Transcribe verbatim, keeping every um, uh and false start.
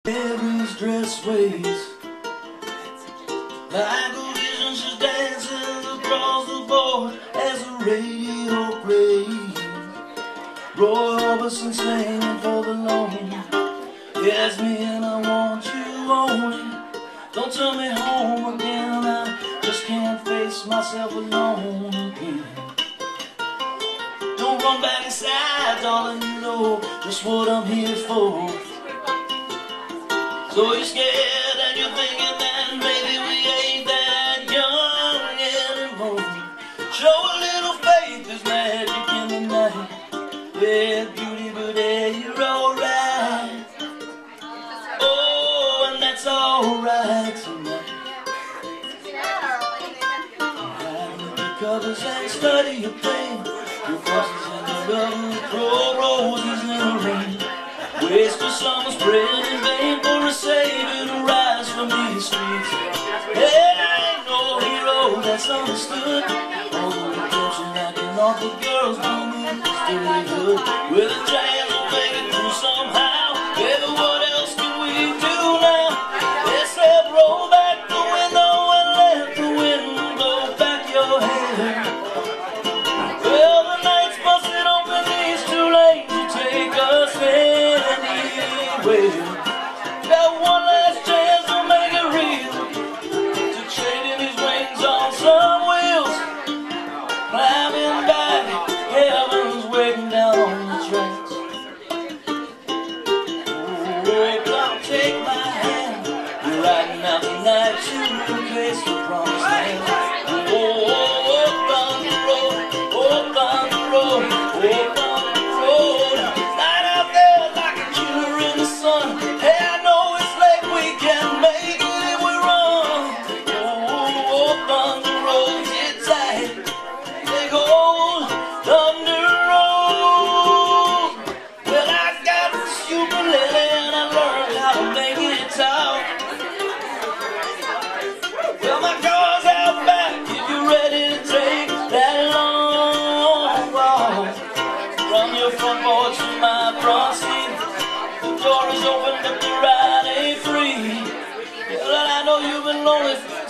Every's dress ways like a vision, she's dancing across the board as the radio plays. Roy Orbison singing for the lonely. Yes, me and I want you only. Don't turn me home again, I just can't face myself alone again. Don't run back inside, darling, you know just what I'm here for. So you're scared and you're thinking that maybe we ain't that young anymore. Show a little faith, there's magic in the night. Yeah, beauty, but yeah, you're alright. Oh, and that's alright tonight. Hide with the covers and study your pain. Your crosses in the rubber, throw roses in the rain. Waste your summer spread in vain for a savior to rise from these streets. There ain't no hero that's understood. Although the clubs are knocking off the girls' blooming still good. With a chance to make it through somehow. Baby, what else can we do now? They said roll back the window and let the wind blow back your hair. Well, the night's busted open these two lanes to take us in. Got one last chance to make it real, to trading his wings on some wheels, climbing back, heaven's waiting down on the tracks. Oh, come take my hand, we're riding out tonight to replace the promised land. Oh, oh, oh, on the road, oh, on the road, oh, on the road, night out there like a killer in the sun. Hey, I know it's late, we can make it if we run. Oh, up on the road, get tight, take hold of the road. Well, I got this ukulele and I learned how to make it talk. Well, my car's out back if you're ready to take that long walk. From your front porch to my front seat, the door is open but the ride ain't free. Well, I know you've been lonely